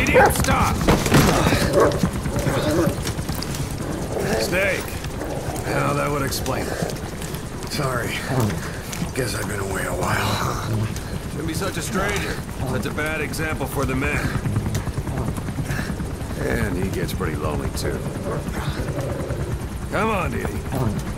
Idiot, stop! Snake. Well, that would explain it. Sorry. Guess I've been away a while. Shouldn't be such a stranger. Such a bad example for the men. And he gets pretty lonely, too. Come on, Didi.